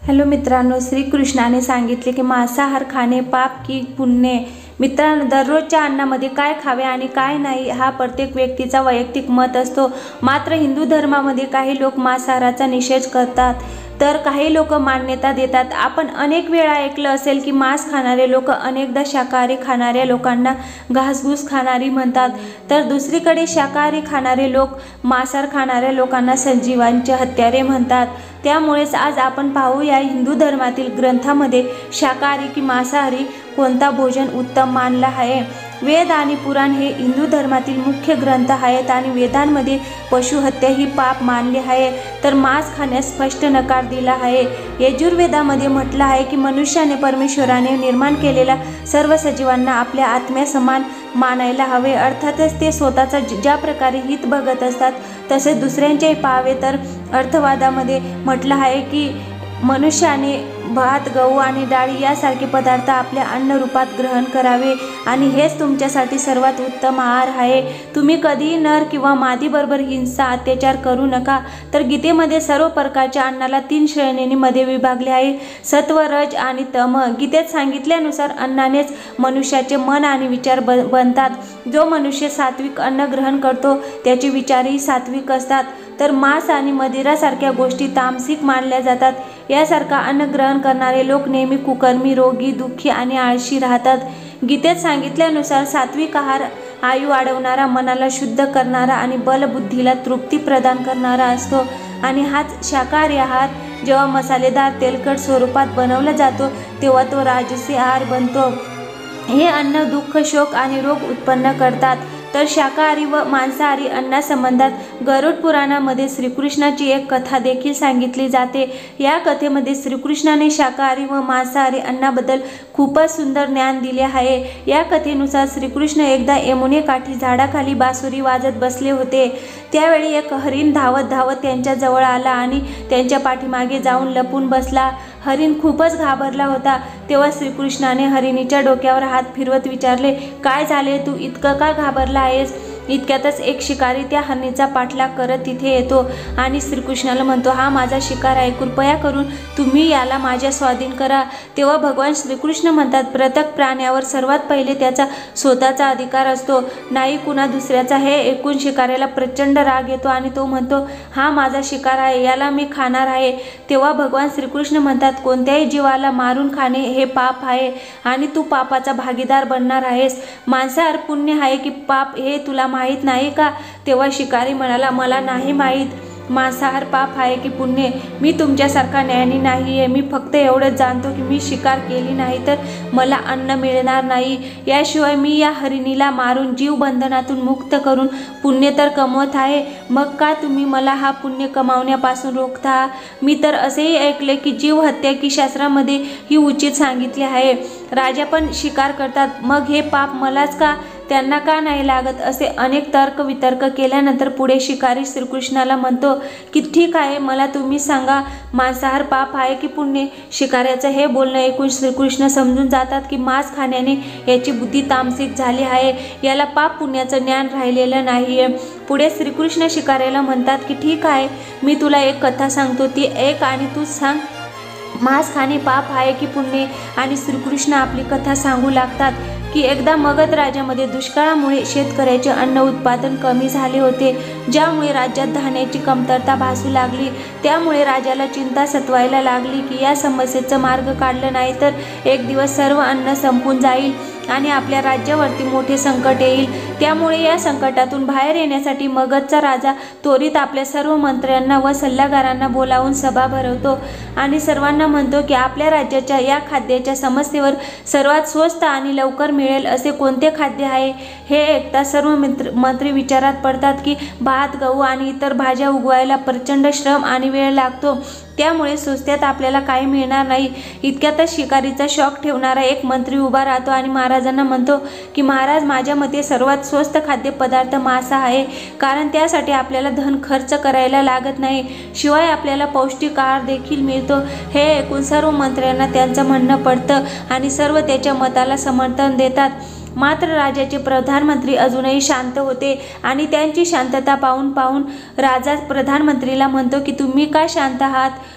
Hello मित्रांनो, श्रीकृष्णाने सांगितले की मांसाहार खाणे पाप की पुण्य। मित्रांनो, दररोजच्या अन्नामध्ये काय खावे आणि काय नाही हा प्रत्येक व्यक्तीचा वैयक्तिक मत असतो। मात्र हिंदू धर्मामध्ये काही लोक मांसाहाराचा निषेध करतात तर काही लोक मान्यता देतात। आपण अनेक वेळा ऐकलं असेल की मांस खाणारे लोक अनेकदा शाकाहारी खाणाऱ्या लोकांना घासघूस खाणारी म्हणतात, तर दुसरीकडे शाकाहारी खाणारे लोक मांसाहार खाणाऱ्या लोकांना सजीवांचे हत्यारे म्हणतात। त्यामुळेच आज आपण पाहूया हिंदू धर्मातील ग्रंथामध्ये शाकाहारी की मांसाहारी कोणता भोजन उत्तम मानला आहे। वेद आणि पुराण हे हिंदू धर्मातील मुख्य ग्रंथ आहेत आणि वेदांमध्ये पशुहत्या ही पाप मानले आहे, तर मांस खाण्यास स्पष्ट नकार दिला आहे। यजुर्वेदामध्ये म्हटलं आहे की मनुष्याने परमेश्वराने निर्माण केलेल्या सर्व सजीवांना आपल्या आत्म्यासमान मानायला हवे। अर्थातच ते स्वतःचा ज्या प्रकारे हित बघत असतात तसेच दुसऱ्यांचेही पाहावे। तर अर्थवादामध्ये म्हटलं आहे की मनुष्याने भात, गहू आणि डाळी यासारखे पदार्थ आपल्या अन्न रूपात ग्रहण करावे आणि हेच तुमच्यासाठी सर्वात उत्तम आहार आहे। तुम्ही कधीही नर किंवा मादीबरोबर हिंसा अत्याचार करू नका। तर गीतेमध्ये सर्व प्रकारच्या अन्नाला 3 श्रेणींमध्ये विभागले आहे, सत्व, रज आणि तम। गीतेत सांगितल्यानुसार अन्नानेच मनुष्याचे मन आणि विचार बनतात। जो मनुष्य सात्विक अन्न ग्रहण करतो त्याचे विचारही सात्विक असतात, तर मांस आणि मदिरासारख्या गोष्टी तामसिक मानल्या जातात। यासारखा अन्न ग्रहण करणारे लोक नेहमी कुकर्मी, रोगी, दुःखी आणि आळशी राहतात। गीतेत सांगितल्यानुसार सात्विक आहार आयु वाढवणारा, मनाला शुद्ध करणारा आणि बलबुद्धीला तृप्ती प्रदान करणारा असतो आणि हाच शाकाहारी आहार जेव्हा मसालेदार तेलकट स्वरूपात बनवला जातो तेव्हा तो राजसी आहार बनतो। हे अन्न दुःख, शोक आणि रोग उत्पन्न करतात। तर शाकाहारी व मांसाहारी अन्नासंबंधात गरुड पुराणामध्ये श्रीकृष्णाची एक कथा देखील सांगितली जाते। या कथेमध्ये श्रीकृष्णाने शाकाहारी व मांसाहारी अन्नाबद्दल खूपच सुंदर ज्ञान दिले आहे। या कथेनुसार श्रीकृष्ण एकदा यमुनेकाठी झाडाखाली बासुरी वाजत बसले होते। त्यावेळी एक हरिण धावत धावत त्यांच्या जवळ आला आणि त्यांच्या पाठीमागे जाऊन लपून बसला। हरिण खूपच घाबरला होता। तेव्हा श्रीकृष्णाने हरिणीच्या डोक्यावर हात फिरवत विचारले, काय झाले, तू इतकं का घाबरला आहेस? इतक्यातच एक शिकारी त्या हरणीचा पाठलाग करत तिथे येतो आणि श्रीकृष्णाला म्हणतो, हा माझा शिकार आहे, कृपया करून तुम्ही याला माझ्या स्वाधीन करा। तेव्हा भगवान श्रीकृष्ण म्हणतात, प्रत्येक प्राण्यावर सर्वात पहिले त्याचा स्वतःचा अधिकार असतो, नाही कुणा दुसऱ्याचा। हे ऐकून शिकाऱ्याला प्रचंड राग येतो आणि तो म्हणतो, हा माझा शिकार आहे, याला मी खाणार आहे। तेव्हा भगवान श्रीकृष्ण म्हणतात, कोणत्याही जीवाला मारून खाणे हे पाप आहे आणि तू पापाचा भागीदार बनणार आहेस। मांसाहार पुण्य आहे की पाप हे तुला माहीत नाही का? तेव्हा शिकारी म्हणाला, मला नाही माहीत मांसाहार पाप आहे की पुण्य। मी तुमच्यासारखा न्यायानी नाही आहे। मी फक्त एवढंच जाणतो की मी शिकार केली नाही तर मला अन्न मिळणार नाही। याशिवाय मी या हरिणीला मारून जीव बंधनातून मुक्त करून पुण्य तर कमवत आहे। मग का तुम्ही मला हा पुण्य कमावण्यापासून रोखता? मी तर असेही ऐकले की जीव हत्या की शास्त्रामध्ये ही उचित सांगितले आहे। राजा पण शिकार करतात, मग हे पाप मलाच का, त्यांना का नाही लागत? असे अनेक तर्क वितर्क केल्यानंतर पुढे शिकारी श्रीकृष्णाला म्हणतो की ठीक आहे, मला तुम्ही सांगा, मांसाहार पाप आहे की पुण्य? शिकाऱ्याचं हे बोलणं ऐकून श्रीकृष्ण समजून जातात की मांस खाण्याने याची बुद्धी तामसिक झाली आहे, याला पाप पुण्याचं ज्ञान राहिलेलं नाहीये। पुढे श्रीकृष्ण शिकाऱ्याला म्हणतात की ठीक आहे, मी तुला एक कथा सांगतो, ती ऐक आणि तू सांग, मांस खाणे पाप आहे की पुण्य? आणि श्रीकृष्ण आपली कथा सांगू लागतात की एकदा मगध राज्यामध्ये दुष्काळामुळे शेतकऱ्याचे अन्न उत्पादन कमी झाले होते, ज्यामुळे राज्यात धान्याची कमतरता भासू लागली। त्यामुळे राजाला चिंता सतवायला लागली की या समस्येचं मार्ग काढलं नाही तर एक दिवस सर्व अन्न संपून जाईल आणि आपल्या राज्यावरती मोठे संकट येईल। त्यामुळे या संकटातून बाहेर येण्यासाठी मगधचा राजा त्वरित आपल्या सर्व मंत्र्यांना व सल्लागारांना बोलावून सभा भरवतो आणि सर्वांना म्हणतो की आपल्या राज्याच्या या खाद्याच्या समस्येवर सर्वात स्वस्त आणि लवकर मिळेल असे कोणते खाद्य आहे? हे ऐकता सर्व मंत्री विचारात पडतात की भात, गहू आणि इतर भाज्या उगवायला प्रचंड श्रम आणि वेळ लागतो, त्यामुळे स्वस्त्यात आपल्याला काही मिळणार नाही। इतक्यातच शिकारीचा शौक ठेवणारा एक मंत्री उभा राहतो आणि महाराजांना म्हणतो की महाराज, माझ्या मते सर्वात स्वस्त खाद्यपदार्थ मासा आहे, कारण त्यासाठी आपल्याला धन खर्च करायला लागत नाही, शिवाय आपल्याला पौष्टिक आहार देखील मिळतो। हे ऐकून सर्व मंत्र्यांना त्यांचं म्हणणं पडतं आणि सर्व त्याच्या मताला समर्थन देतात। मात्र राजाचे प्रधानमंत्री अजूनही शांत होते आणि त्यांची शांतता पाहून राजा प्रधानमंत्रीला म्हणतो की तुम्ही का शांत आहात?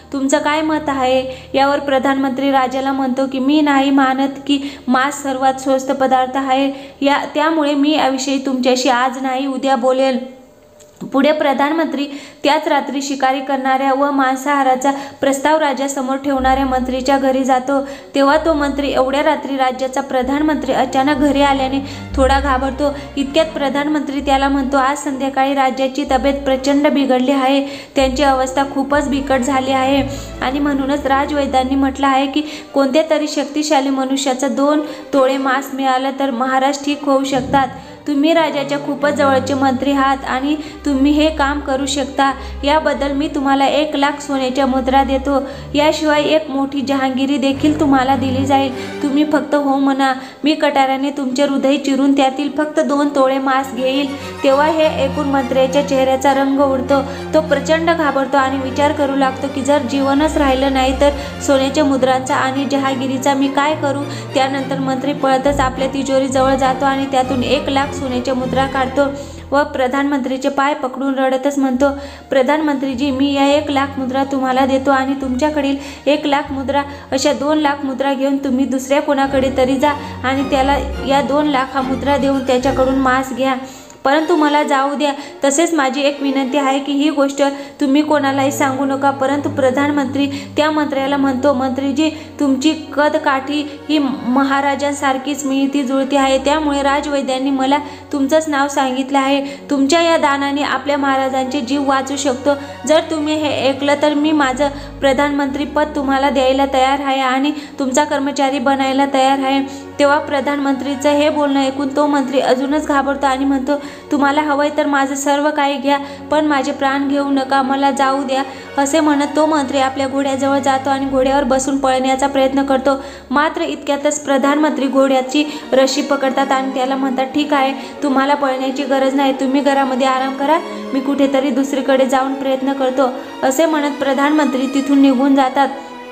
तुमचं काय मत आहे? यावर प्रधानमंत्री राजाला म्हणतो की मी नाही मानत की मांस सर्वात स्वस्त पदार्थ आहे, त्यामुळे मी याविषयी तुमच्याशी आज नाही उद्या बोलेल. पुढे प्रधानमंत्री त्याच रात्री शिकारी करणाऱ्या व मांसाहाराचा प्रस्ताव राजासमोर ठेवणाऱ्या मंत्रीच्या घरी जातो. तेव्हा तो मंत्री एवढ्या रात्री राज्याचा प्रधानमंत्री अचानक घरी आल्याने थोडा घाबरतो. इतक्यात प्रधानमंत्री त्याला म्हणतो, आज संध्याकाळी राज्याची तब्येत प्रचंड बिघडली आहे, त्यांची अवस्था खूपच बिकट झाली आहे आणि म्हणूनच राजवैद्यांनी म्हटलं आहे की कोणत्या तरी शक्तिशाली मनुष्याचा 2 तोळे मांस मिळालं तर महाराज ठीक होऊ शकतात. तुम्ही राजाच्या खूपच जवळचे मंत्री आहात आणि तुम्ही हे काम करू शकता. याबद्दल मी तुम्हाला 1 लाख सोन्याच्या मुद्रा देतो. याशिवाय एक मोठी जहांगीरी देखील तुम्हाला दिली जाईल. तुम्ही फक्त हो म्हणा. मी कटाराने तुमचे हृदय चिरून त्यातील फक्त 2 तोळे मांस घेईल. तेव्हा हे ऐकून मंत्र्याच्या चेहऱ्याचा रंग उडतो. तो प्रचंड घाबरतो आणि विचार करू लागतो की जर जीवनच राहिलं नाही तर सोन्याच्या मुद्रांचा आणि जहांगीरीचा मी काय करू. त्यानंतर मंत्री पळतच आपल्या तिजोरीजवळ जातो आणि त्यातून 1 लाख सोन्याच्या मुद्रा काढतो व प्रधानमंत्रीचे पाय पकडून रडतच म्हणतो, प्रधानमंत्रीजी, मी या 1 लाख मुद्रा तुम्हाला देतो आणि तुमच्याकडील 1 लाख मुद्रा अशा 2 लाख मुद्रा घेऊन तुम्ही दुसऱ्या कोणाकडे तरी जा आणि त्याला या 2 लाख मुद्रा देऊन त्याच्याकडून मांस घ्या. परंतु मला जाऊ द्या. तसेच माझी एक विनंती आहे की ही गोष्ट तुम्ही कोणालाही सांगू नका. परंतु प्रधानमंत्री त्या मंत्र्याला म्हणतो, मंत्रीजी, तुमची कदकाठी ही महाराजांसारखीच मिळती जुळती आहे, त्यामुळे राजवैद्यांनी मला तुमचंच नाव सांगितलं आहे. तुमच्या या दानाने आपल्या महाराजांचे जीव वाचू शकतो. जर तुम्ही हे ऐकलं तर मी माझं प्रधानमंत्री पद तुम्हाला द्यायला तयार आहे आणि तुमचा कर्मचारी बनायला तयार आहे. तेव्हा प्रधानमंत्रीचं हे बोलणं ऐकून तो मंत्री अजूनच घाबरतो आणि म्हणतो, तुम्हाला हवंय तर माझं सर्व काही घ्या, पण माझे प्राण घेऊ नका, मला जाऊ द्या. असे म्हणत तो मंत्री आपल्या घोड्याजवळ जातो आणि घोड्यावर बसून पळण्याचा प्रयत्न करतो. मात्र इतक्यातच प्रधानमंत्री घोड्याची रशी पकडतात आणि त्याला म्हणतात, ठीक आहे, तुम्हाला पळण्याची गरज नाही, तुम्ही घरामध्ये आराम करा, मी कुठेतरी दुसरीकडे जाऊन प्रयत्न करतो. असे म्हणत प्रधानमंत्री तिथून निघून जातात.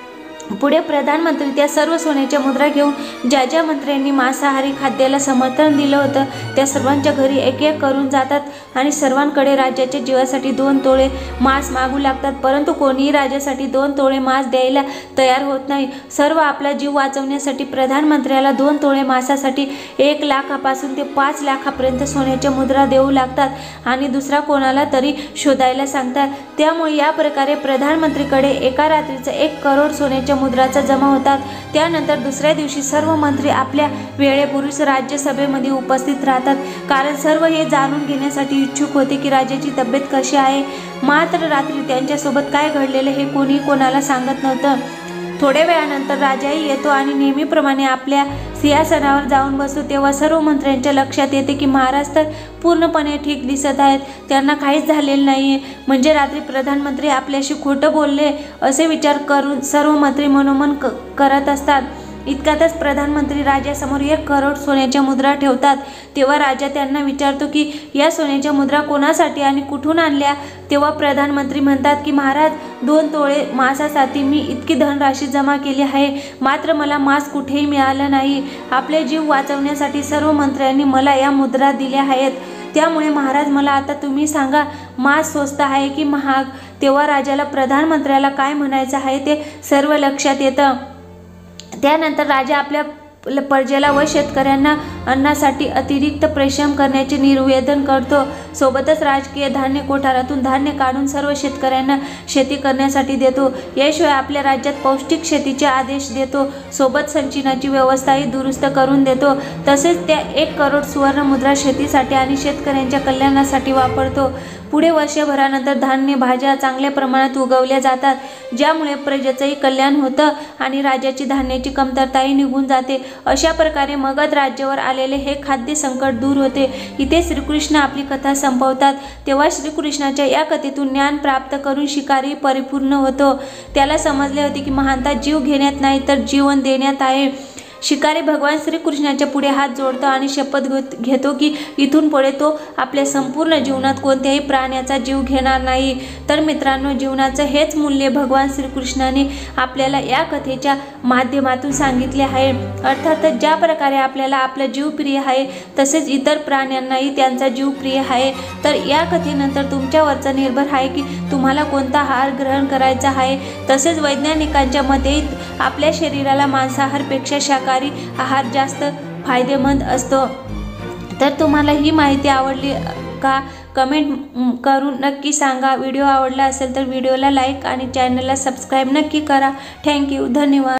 पुढे प्रधानमंत्री त्या सर्व सोन्याच्या मुद्रा घेऊन ज्या ज्या मंत्र्यांनी मांसाहारी खाद्याला समर्थन दिलं होतं त्या सर्वांच्या घरी एक एक करून जातात आणि सर्वांकडे राज्याच्या जीवासाठी 2 तोळे मांस मागू लागतात. परंतु कोणीही राजासाठी 2 तोळे मांस द्यायला तयार होत नाही. सर्व आपला जीव वाचवण्यासाठी प्रधानमंत्र्याला 2 तोळे मांसासाठी 1 लाखापासून ते 5 लाखापर्यंत सोन्याच्या मुद्रा देऊ लागतात आणि दुसरा कोणाला तरी शोधायला सांगतात. त्यामुळे या प्रकारे प्रधानमंत्रीकडे एका रात्रीचं 1 करोड सोन्याच्या मुद्राचा जमा होतात. त्यानंतर दुसऱ्या दिवशी सर्व मंत्री आपल्या वेळेपूर्वीच राज्यसभेमध्ये उपस्थित राहतात, कारण सर्व हे जाणून घेण्यासाठी इच्छुक होते की राजाची तब्येत कशी आहे. मात्र रात्री त्यांच्यासोबत काय घडलेले हे कोणी कोणाला सांगत नव्हतं. थोड्या वेळानंतर राजाही येतो आणि नेहमीप्रमाणे आपल्या सिंहासनावर जाऊन बसतो. तेव्हा सर्व मंत्र्यांच्या लक्षात येते की महाराज तर पूर्णपणे ठीक दिसत आहेत, त्यांना काहीच झालेलं नाहीये. म्हणजे रात्री प्रधानमंत्री आपल्याशी खोटं बोलले असे विचार करून सर्व मंत्री मनोमन करत असतात. इतक्यातच प्रधानमंत्री राजासमोर 1 करोड सोन्याच्या मुद्रा ठेवतात. तेव्हा राजा त्यांना विचारतो की या सोन्याच्या मुद्रा कोणासाठी आणि कुठून आणल्या. तेव्हा प्रधानमंत्री म्हणतात की महाराज, 2 तोळे मांसासाठी मी इतकी धनराशी जमा केली आहे, मात्र मला मांस कुठेही मिळालं नाही. आपले जीव वाचवण्यासाठी सर्व मंत्र्यांनी मला या मुद्रा दिल्या आहेत. त्यामुळे महाराज, मला आता तुम्ही सांगा, मांस स्वस्त आहे की महाग. तेव्हा राजाला प्रधानमंत्र्याला काय म्हणायचं आहे ते सर्व लक्षात येतं. त्यानंतर राजा आपल्या प्रजेला व शेतकऱ्यांना अन्नासाठी अतिरिक्त परिश्रम करण्याचे निवेदन करतो. सोबतच राजकीय धान्य कोठारातून धान्य काढून सर्व शेतकऱ्यांना शेती करण्यासाठी देतो. याशिवाय आपल्या राज्यात पौष्टिक शेतीचे आदेश देतो. सोबत सिंचनाची व्यवस्थाही दुरुस्त करून देतो. तसेच त्या 1 करोड सुवर्ण मुद्रा शेतीसाठी आणि शेतकऱ्यांच्या कल्याणासाठी वापरतो. पुढे वर्षभरानंतर धान्य भाज्या चांगल्या प्रमाणात उगवल्या जातात, ज्यामुळे प्रजेचंही कल्याण होतं आणि राज्याची धान्याची कमतरताही निघून जाते. अशा प्रकारे मगध राज्यावर आलेले हे खाद्य संकट दूर होते. इथे श्रीकृष्ण आपली कथा संपवतात. तेव्हा श्रीकृष्णाच्या या कथेतून ज्ञान प्राप्त करून शिकारी परिपूर्ण होतो. त्याला समजले होते की महानता जीव घेण्यात नाही तर जीवन देण्यात आहे. शिकारी भगवान श्रीकृष्णाच्या पुढे हात जोडतो आणि शपथ घेतो की इथून पुढे तो आपल्या संपूर्ण जीवनात कोणत्याही प्राण्याचा जीव घेणार नाही। तर मित्रांनो, जीवनाचं हेच मूल्य भगवान श्रीकृष्णाने आपल्याला या कथेच्या माध्यमातून सांगितले आहे। अर्थातच ज्या प्रकारे आपल्याला आपला जीव प्रिय आहे तसेच इतर प्राण्यांनाही त्यांचा जीव प्रिय आहे। तर या कथेनंतर तुमच्यावरचं निर्भर आहे की तुम्हाला कोणता आहार ग्रहण करायचा आहे। तसेच वैज्ञानिकांच्या मते आपल्या शरीराला मांसाहारपेक्षा शाकाहारी आहार जास्त फायदेमंद असतो। तर तुम्हाला ही माहिती आवडली का? कमेंट करून नक्की सांगा। व्हिडिओ आवडला असेल तर व्हिडिओला लाईक आणि चॅनलला सबस्क्राईब नक्की करा। थँक्यू, धन्यवाद।